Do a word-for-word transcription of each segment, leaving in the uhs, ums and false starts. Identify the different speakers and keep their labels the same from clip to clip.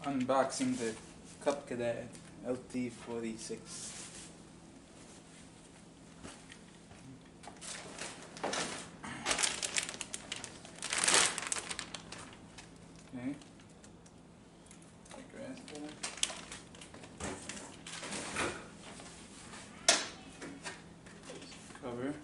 Speaker 1: Unboxing the Cub Cadet L T forty-six. Okay. Grass there. Cover.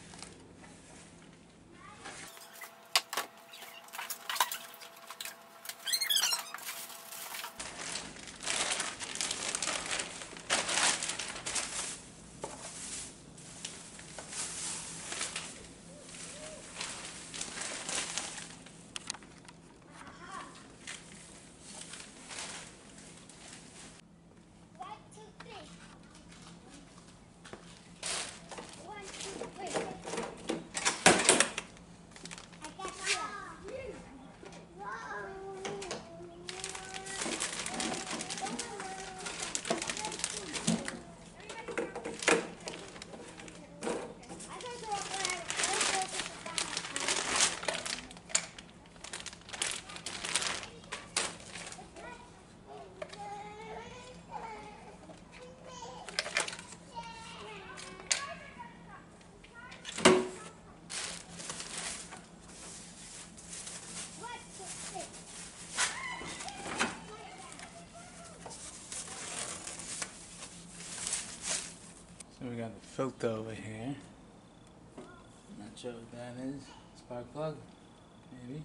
Speaker 1: So we got the filter over here. Not sure what that is. Spark plug, maybe.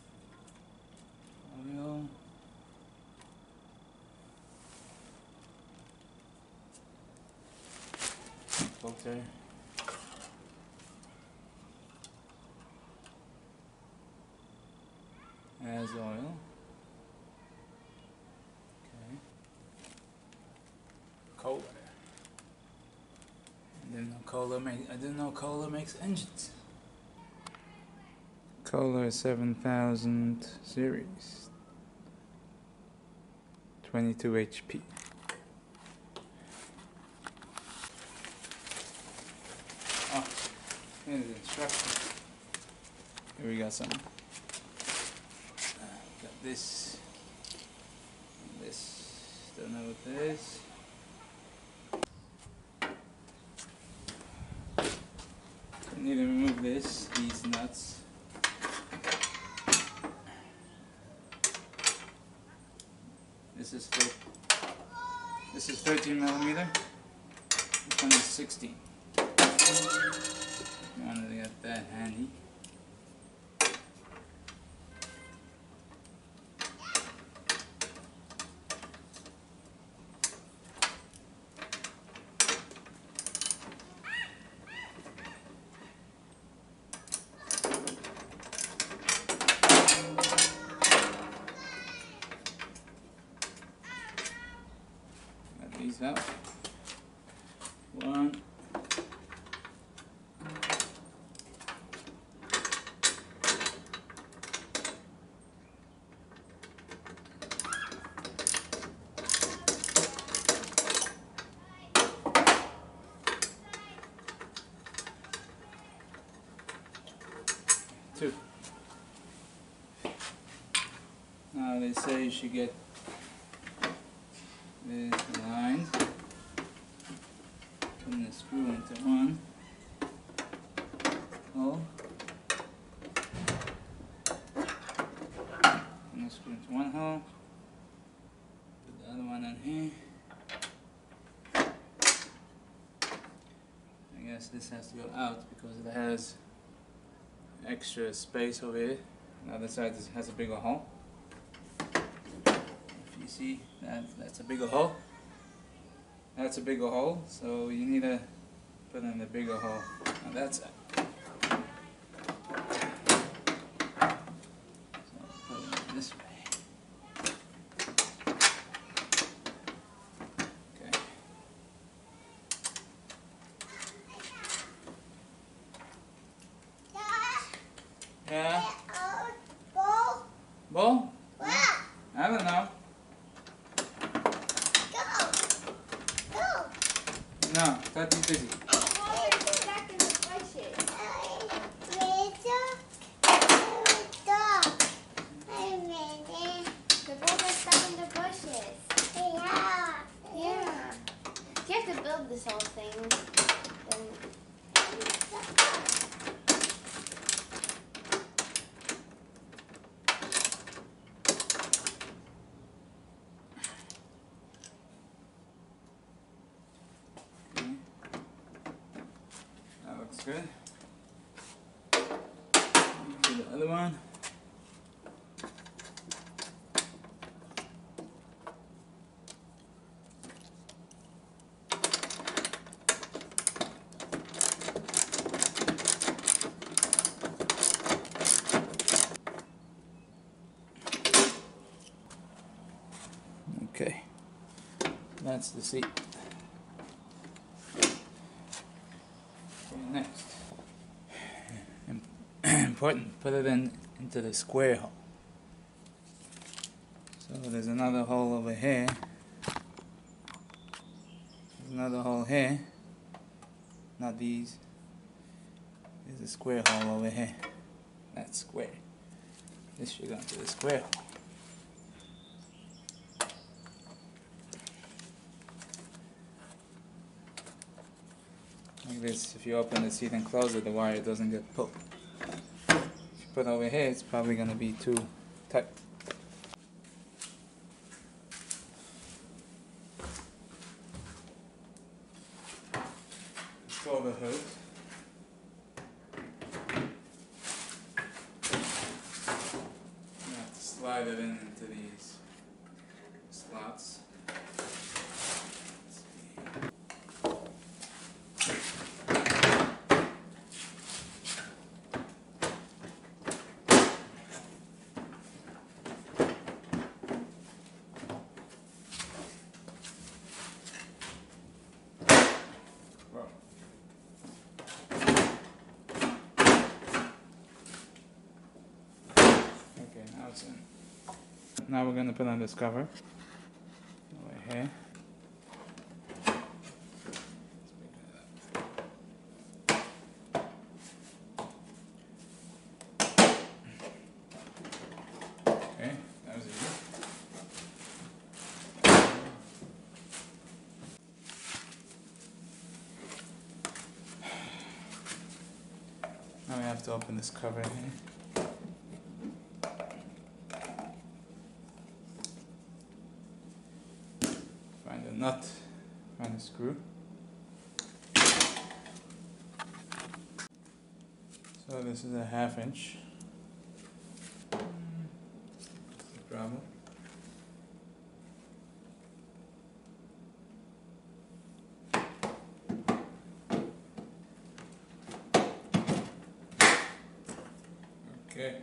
Speaker 1: Oil. Filter. As oil. Okay. Kohler. I didn't know Kohler make. I didn't know Kohler makes engines. Kohler seven thousand series. twenty-two H P. Oh, here's the instructions. Here we got some. Uh, got this. And this. Don't know what this is. I need to remove this, these nuts. This is for, this is thirteen millimeter. This one is sixteen. You wanted to get that handy. These out. One. Two. Now they say you should get this line, putting the screw into one hole, putting the screw into one hole, put the other one in here. I guess this has to go out because it has extra space over here. The other side has a bigger hole. You see that that's a bigger hole. That's a bigger hole, so you need to put in the bigger hole. Now that's it. So put it this way. Okay. Yeah. Ball. Ball? I don't know. No, Tati's busy.
Speaker 2: Oh, it's back in the spreadsheet. The ball is stuck in the bush.
Speaker 1: That's good. Do the other one. Okay, that's the seat. Okay, next, important, put it in into the square hole. So there's another hole over here. There's another hole here. Not these. There's a square hole over here. That's square. This should go into the square hole. Like this, if you open the seat and close it, the wire doesn't get pulled. If you put it over here, it's probably going to be too tight. Install the hood. You have to slide it in into these slots. Okay, now it's in. Now we're going to put on this cover over here. Okay, that was easy. Now we have to open this cover here. Find a nut, find a screw. So this is a half inch. Problem. Okay.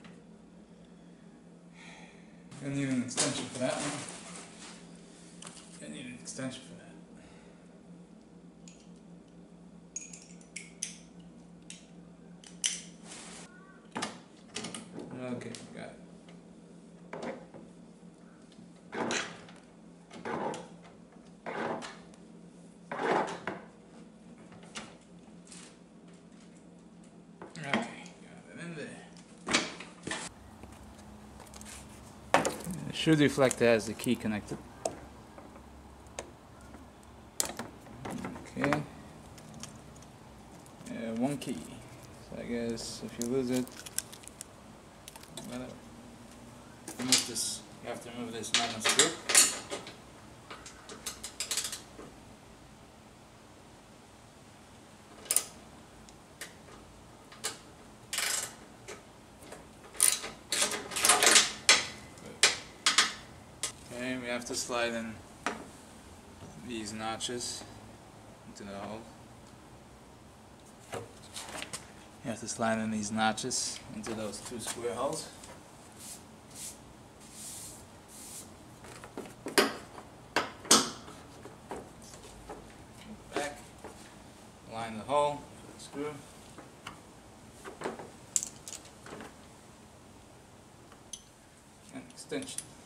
Speaker 1: Gonna need an extension for that one. Gonna need an extension for that. Okay, got it. Okay, got it in there. The shoe deflector has the key connected. Okay. Uh, one key. So I guess if you lose it, whatever. Remove this. You have to remove this nylon screw. Okay, we have to slide in these notches into the hole. You have to slide in these notches into those two square holes. Back, line the hole for the screw. And extension.